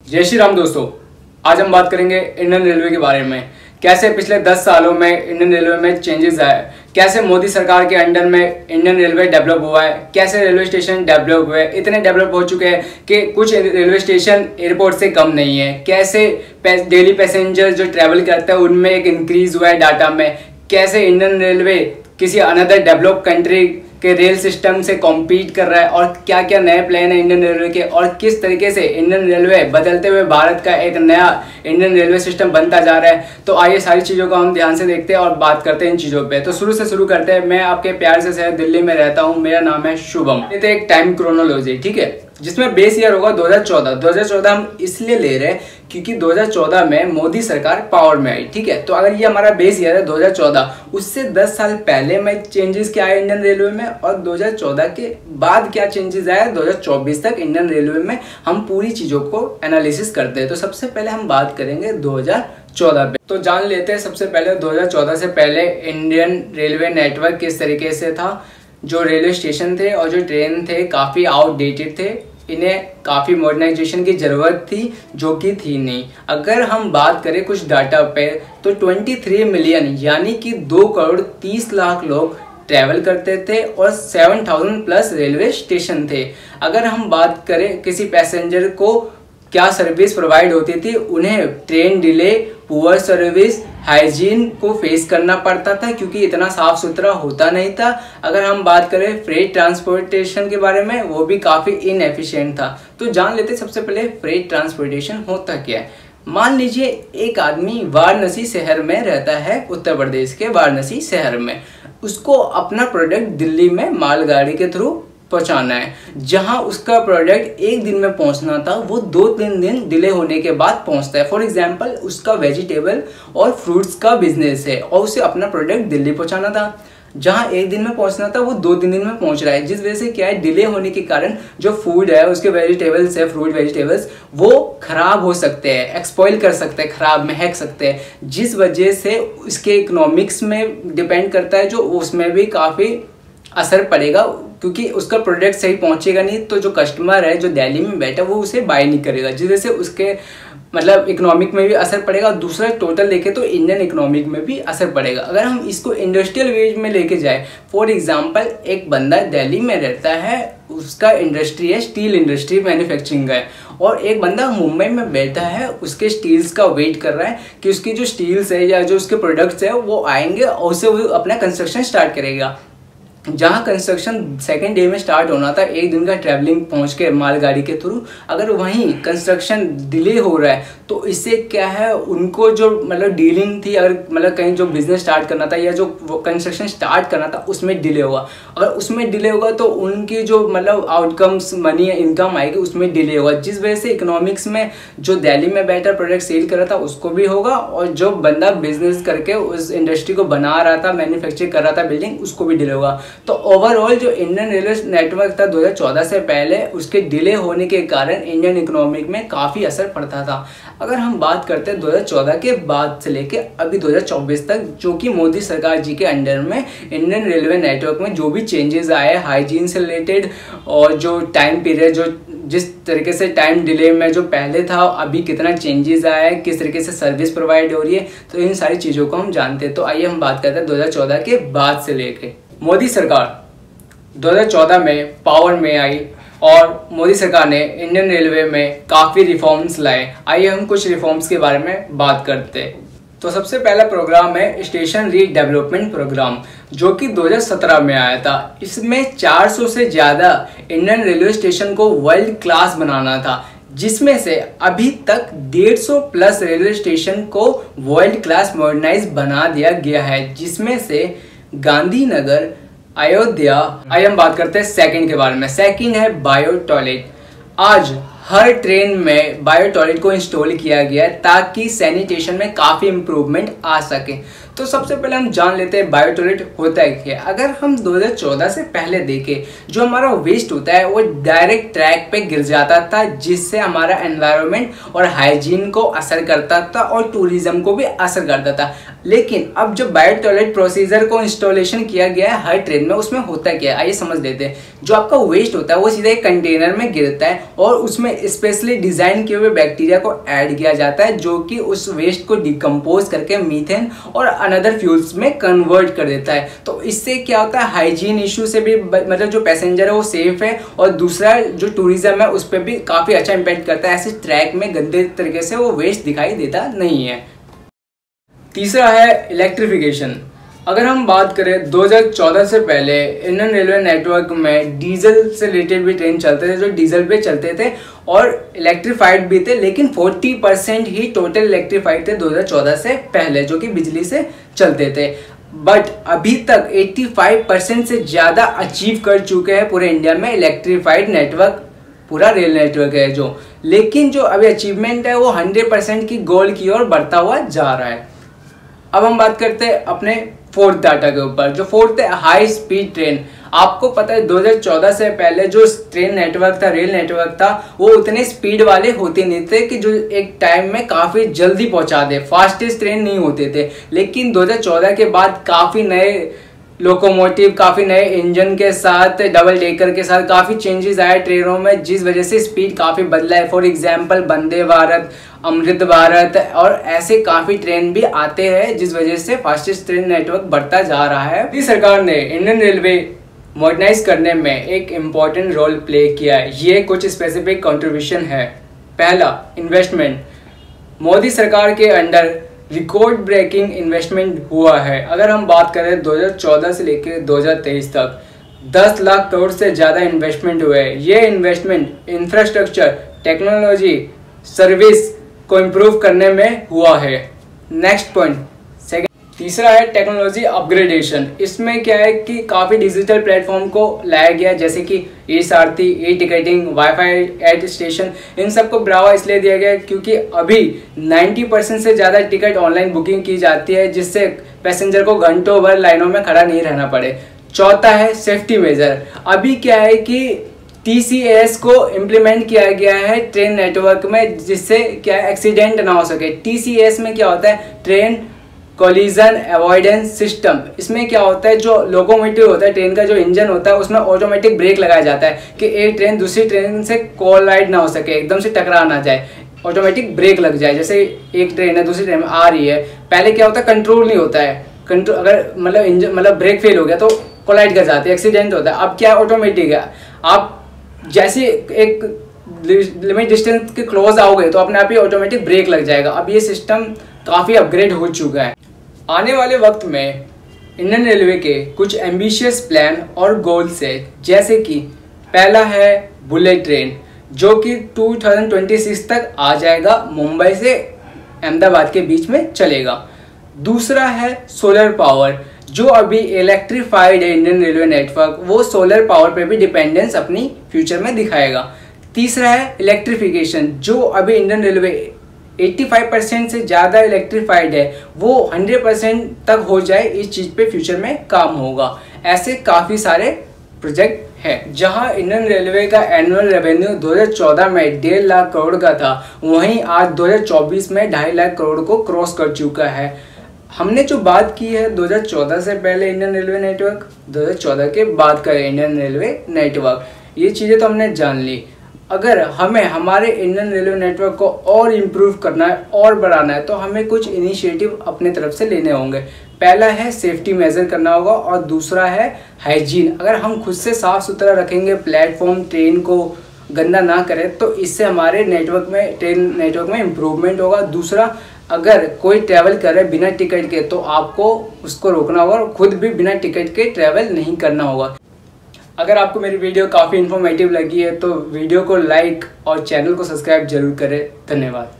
जय श्री राम दोस्तों। आज हम बात करेंगे इंडियन रेलवे के बारे में। कैसे पिछले 10 सालों में इंडियन रेलवे में चेंजेस आए, कैसे मोदी सरकार के अंडर में इंडियन रेलवे डेवलप हुआ है, कैसे रेलवे स्टेशन डेवलप हुए, इतने डेवलप हो चुके हैं कि कुछ रेलवे स्टेशन एयरपोर्ट से कम नहीं है। कैसे डेली पैसेंजर जो ट्रैवल करते हैं उनमें एक इंक्रीज हुआ है डाटा में। कैसे इंडियन रेलवे किसी अनदर डेवलप कंट्री के रेल सिस्टम से कॉम्पीट कर रहा है और क्या क्या नए प्लान है इंडियन रेलवे के, और किस तरीके से इंडियन रेलवे बदलते हुए भारत का एक नया इंडियन रेलवे सिस्टम बनता जा रहा है। तो आइए सारी चीज़ों को हम ध्यान से देखते हैं और बात करते हैं इन चीज़ों पे। तो शुरू से शुरू करते हैं। मैं आपके प्यार से शहर दिल्ली में रहता हूँ, मेरा नाम है शुभम। ये तो एक टाइम क्रोनोलॉजी, ठीक है, जिसमें बेस ईयर होगा 2014। 2014 हम इसलिए ले रहे हैं क्योंकि 2014 में मोदी सरकार पावर में आई, ठीक है। तो अगर ये हमारा बेस ईयर है 2014, उससे 10 साल पहले में चेंजेस क्या आए इंडियन रेलवे में, और 2014 के बाद क्या चेंजेस आए 2024 तक इंडियन रेलवे में, हम पूरी चीज़ों को एनालिसिस करते हैं। तो सबसे पहले हम बात करेंगे 2014 पे। तो जान लेते हैं सबसे पहले 2014 से पहले इंडियन रेलवे नेटवर्क किस तरीके से था। जो रेलवे स्टेशन थे और जो ट्रेन थे काफ़ी आउटडेटेड थे, इन्हें काफ़ी मॉडर्नाइजेशन की ज़रूरत थी जो कि थी नहीं। अगर हम बात करें कुछ डाटा पे तो 23 मिलियन यानी कि 2 करोड़ 30 लाख लोग ट्रैवल करते थे और 7000 प्लस रेलवे स्टेशन थे। अगर हम बात करें किसी पैसेंजर को क्या सर्विस प्रोवाइड होती थी, उन्हें train delay, poor service, hygiene को फेस करना पड़ता था क्योंकि इतना साफ सुथरा होता नहीं था। अगर हम बात करें फ्रेट ट्रांसपोर्टेशन के बारे में, वो भी काफ़ी इनएफिशिएंट था। तो जान लेते सबसे पहले फ्रेट ट्रांसपोर्टेशन होता क्या है। मान लीजिए एक आदमी वाराणसी शहर में रहता है, उत्तर प्रदेश के वाराणसी शहर में। उसको अपना प्रोडक्ट दिल्ली में मालगाड़ी के थ्रू पहुंचाना है। जहां उसका प्रोडक्ट एक दिन में पहुंचना था वो 2-3 दिन डिले होने के बाद पहुंचता है। फॉर एग्जांपल उसका वेजिटेबल और फ्रूट्स का बिजनेस है और उसे अपना प्रोडक्ट दिल्ली पहुंचाना था। जहां एक दिन में पहुंचना था वो 2-3 दिन में पहुंच रहा है, जिस वजह से क्या है, डिले होने के कारण जो फूड है, उसके वेजिटेबल्स है, फ्रूट वेजिटेबल्स, वो खराब हो सकते हैं, एक्सपॉइल कर सकते हैं, खराब महक सकते हैं, जिस वजह से उसके इकोनॉमिक्स में डिपेंड करता है, जो उसमें भी काफ़ी असर पड़ेगा क्योंकि उसका प्रोडक्ट सही पहुंचेगा नहीं तो जो कस्टमर है जो दिल्ली में बैठा वो उसे बाय नहीं करेगा, जिस वजह से उसके मतलब इकोनॉमिक में भी असर पड़ेगा। दूसरा टोटल देखें तो इंडियन इकोनॉमिक में भी असर पड़ेगा। अगर हम इसको इंडस्ट्रियल वेज में लेके जाए, फॉर एग्जांपल एक बंदा दिल्ली में रहता है, उसका इंडस्ट्री है स्टील इंडस्ट्री, मैन्युफैक्चरिंग है, और एक बंदा मुंबई में बैठा है, उसके स्टील्स का वेट कर रहा है कि उसकी जो स्टील्स है या जो उसके प्रोडक्ट्स है वो आएंगे और उससे वो अपना कंस्ट्रक्शन स्टार्ट करेगा। जहाँ कंस्ट्रक्शन सेकेंड डे में स्टार्ट होना था, एक दिन का ट्रैवलिंग पहुँच के मालगाड़ी के थ्रू, अगर वहीं कंस्ट्रक्शन डिले हो रहा है तो इससे क्या है, उनको जो मतलब डीलिंग थी, अगर मतलब कहीं जो बिजनेस स्टार्ट करना था या जो कंस्ट्रक्शन स्टार्ट करना था उसमें डिले होगा। अगर उसमें डिले होगा तो उनकी जो मतलब आउटकम्स, मनी इनकम आएगी, उसमें डिले होगा, जिस वजह से इकोनॉमिक्स में जो दिल्ली में बैठा प्रोडक्ट सेल कर रहा था उसको भी होगा, और जो बंदा बिजनेस करके उस इंडस्ट्री को बना रहा था, मैन्युफैक्चर कर रहा था बिल्डिंग, उसको भी डिले होगा। तो ओवरऑल जो इंडियन रेलवे नेटवर्क था 2014 से पहले, उसके डिले होने के कारण इंडियन इकोनॉमिक में काफ़ी असर पड़ता था। अगर हम बात करते हैं 2014 के बाद से लेके अभी 2024 तक, जो कि मोदी सरकार जी के अंडर में इंडियन रेलवे नेटवर्क में जो भी चेंजेस आए हाइजीन से रिलेटेड, और जो टाइम पीरियड, जो जिस तरीके से टाइम डिले में जो पहले था अभी कितना चेंजेस आया है, किस तरीके से सर्विस प्रोवाइड हो रही है, तो इन सारी चीज़ों को हम जानते हैं। तो आइए हम बात करते हैं 2014 के बाद से लेके। मोदी सरकार 2014 में पावर में आई और मोदी सरकार ने इंडियन रेलवे में काफ़ी रिफॉर्म्स लाए। आइए हम कुछ रिफॉर्म्स के बारे में बात करते हैं। तो सबसे पहला प्रोग्राम है स्टेशन रीडेवलपमेंट प्रोग्राम, जो कि 2017 में आया था। इसमें 400 से ज़्यादा इंडियन रेलवे स्टेशन को वर्ल्ड क्लास बनाना था, जिसमें से अभी तक 150 प्लस रेलवे स्टेशन को वर्ल्ड क्लास मॉडर्नाइज बना दिया गया है, जिसमें से गांधीनगर, अयोध्या। आइए हम बात करते हैं सेकंड के बारे में। सेकंड है बायो टॉयलेट। आज हर ट्रेन में बायो टॉयलेट को इंस्टॉल किया गया है ताकि सैनिटेशन में काफ़ी इम्प्रूवमेंट आ सके। तो सबसे पहले हम जान लेते हैं बायो टॉयलेट होता है क्या। अगर हम 2014 से पहले देखें, जो हमारा वेस्ट होता है वो डायरेक्ट ट्रैक पे गिर जाता था, जिससे हमारा एनवायरनमेंट और हाइजीन को असर करता था और टूरिज्म को भी असर करता था। लेकिन अब जो बायो टॉयलेट प्रोसीजर को इंस्टॉलेशन किया गया है हर ट्रेन में, उसमें होता क्या है आइए समझ लेते हैं। जो आपका वेस्ट होता है वो सीधे एक कंटेनर में गिरता है और उसमें में स्पेशली डिजाइन किए हुए बैक्टीरिया को ऐड किया जाता है, जो कि उस वेस्ट को डिकम्पोज करके मीथेन और अनदर फ्यूल्स में कन्वर्ट कर देता है। तो इससे क्या होता है, हाइजीन इशू से भी मतलब जो पैसेंजर है वो सेफ है, और दूसरा जो टूरिज्म है उस पर भी काफ़ी अच्छा इम्पैक्ट करता है। ऐसे ट्रैक में गंदे तरीके से वो वेस्ट दिखाई देता नहीं है। तीसरा है इलेक्ट्रिफिकेशन। अगर हम बात करें 2014 से पहले इंडियन रेलवे नेटवर्क में डीजल से रिलेटेड भी ट्रेन चलते थे जो डीजल पे चलते थे और इलेक्ट्रीफाइड भी थे, लेकिन 40% ही टोटल इलेक्ट्रीफाइड थे 2014 से पहले, जो कि बिजली से चलते थे। बट अभी तक 85% से ज़्यादा अचीव कर चुके हैं पूरे इंडिया में इलेक्ट्रीफाइड नेटवर्क, पूरा रेल नेटवर्क है जो। लेकिन जो अभी अचीवमेंट है वो 100% की गोल की ओर बढ़ता हुआ जा रहा है। अब हम बात करते हैं अपने फोर्थ डाटा के ऊपर। जो फोर्थ है हाई स्पीड ट्रेन। आपको पता है 2014 से पहले जो ट्रेन नेटवर्क था, रेल नेटवर्क था, वो उतने स्पीड वाले होते नहीं थे कि जो एक टाइम में काफ़ी जल्दी पहुंचा दे, फास्टेस्ट ट्रेन नहीं होते थे। लेकिन 2014 के बाद काफ़ी नए लोकोमोटिव, काफ़ी नए इंजन के साथ, डबल डेकर के साथ काफ़ी चेंजेस आए ट्रेनों में, जिस वजह से स्पीड काफ़ी बदला है। फॉर एग्जांपल वंदे भारत, अमृत भारत और ऐसे काफ़ी ट्रेन भी आते हैं, जिस वजह से फास्टेस्ट ट्रेन नेटवर्क बढ़ता जा रहा है। मोदी सरकार ने इंडियन रेलवे मॉडर्नाइज करने में एक इम्पॉर्टेंट रोल प्ले किया है। ये कुछ स्पेसिफिक कंट्रीब्यूशन है। पहला, इन्वेस्टमेंट। मोदी सरकार के अंडर रिकॉर्ड ब्रेकिंग इन्वेस्टमेंट हुआ है। अगर हम बात करें 2014 से लेकर 2023 तक 10 लाख करोड़ से ज़्यादा इन्वेस्टमेंट हुए हैं। ये इन्वेस्टमेंट इंफ्रास्ट्रक्चर, टेक्नोलॉजी, सर्विस को इम्प्रूव करने में हुआ है। नेक्स्ट पॉइंट, तीसरा है टेक्नोलॉजी अपग्रेडेशन। इसमें क्या है कि काफ़ी डिजिटल प्लेटफॉर्म को लाया गया, जैसे कि e Sarathi, e ticketing, wifi at station, इन सबको बढ़ावा इसलिए दिया गया क्योंकि अभी 90% से ज़्यादा टिकट ऑनलाइन बुकिंग की जाती है, जिससे पैसेंजर को घंटों भर लाइनों में खड़ा नहीं रहना पड़े। चौथा है सेफ्टी मेजर। अभी क्या है कि TCAS को इम्प्लीमेंट किया गया है ट्रेन नेटवर्क में, जिससे क्या एक्सीडेंट ना हो सके। TCAS में क्या होता है, ट्रेन कोलिजन अवॉइडेंस सिस्टम। इसमें क्या होता है, जो लोकोमोटिव होता है, ट्रेन का जो इंजन होता है, उसमें ऑटोमेटिक ब्रेक लगाया जाता है कि एक ट्रेन दूसरी ट्रेन से कोलाइड ना हो सके, एकदम से टकरा ना जाए, ऑटोमेटिक ब्रेक लग जाए। जैसे एक ट्रेन है दूसरी ट्रेन में आ रही है, पहले क्या होता है, कंट्रोल नहीं होता है, कंट्रोल अगर मतलब इंजन मतलब ब्रेक फेल हो गया तो कोलाइड कर जाती है, एक्सीडेंट होता है। अब क्या ऑटोमेटिक है, आप जैसे एक लिमिट डिस्टेंस के क्लोज आओगे तो अपने आप ही ऑटोमेटिक ब्रेक लग जाएगा। अब ये सिस्टम काफ़ी अपग्रेड हो चुका है। आने वाले वक्त में इंडियन रेलवे के कुछ एम्बिशियस प्लान और गोल्स है, जैसे कि पहला है बुलेट ट्रेन, जो कि 2026 तक आ जाएगा, मुंबई से अहमदाबाद के बीच में चलेगा। दूसरा है सोलर पावर, जो अभी इलेक्ट्रीफाइड है इंडियन रेलवे नेटवर्क, वो सोलर पावर पे भी डिपेंडेंस अपनी फ्यूचर में दिखाएगा। तीसरा है इलेक्ट्रिफिकेशन, जो अभी इंडियन रेलवे 85% से ज़्यादा इलेक्ट्रीफाइड है, वो 100% तक हो जाए, इस चीज़ पे फ्यूचर में काम होगा। ऐसे काफ़ी सारे प्रोजेक्ट है। जहां इंडियन रेलवे का एनुअल रेवेन्यू 2014 में 1.5 लाख करोड़ का था, वहीं आज 2024 में 2.5 लाख करोड़ को क्रॉस कर चुका है। हमने जो बात की है 2014 से पहले इंडियन रेलवे नेटवर्क, 2014 के बाद का इंडियन रेलवे नेटवर्क, ये चीज़ें तो हमने जान ली। अगर हमें हमारे इंडियन रेलवे नेटवर्क को और इम्प्रूव करना है और बढ़ाना है, तो हमें कुछ इनिशिएटिव अपने तरफ से लेने होंगे। पहला है सेफ्टी मेजर करना होगा, और दूसरा है हाइजीन। अगर हम खुद से साफ़ सुथरा रखेंगे, प्लेटफॉर्म ट्रेन को गंदा ना करें, तो इससे हमारे नेटवर्क में, ट्रेन नेटवर्क में इम्प्रूवमेंट होगा। दूसरा, अगर कोई ट्रैवल कर रहा है बिना टिकट के, तो आपको उसको रोकना होगा और खुद भी बिना टिकट के ट्रैवल नहीं करना होगा। अगर आपको मेरी वीडियो काफ़ी इन्फॉर्मेटिव लगी है तो वीडियो को लाइक और चैनल को सब्सक्राइब जरूर करें। धन्यवाद।